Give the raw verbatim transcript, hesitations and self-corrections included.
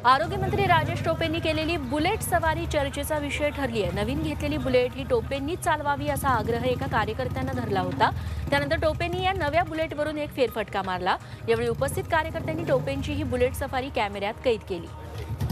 आरोग्यमंत्री राजेश टोपेंनी केलेली बुलेट सवारी चर्चेचा विषय ठरली आहे। नवीन घेतलेली बुलेट ही टोपेंनीच चालवावी असा आग्रह एका कार्यकर्त्यानं धरला होता। त्यानंतर टोपेंनी या नव्या बुलेटवरून एक फेरफटका मारला। यावेळी उपस्थित कार्यकर्त्यांनी टोपेंची ही बुलेट सफारी कॅमेऱ्यात कैद केली।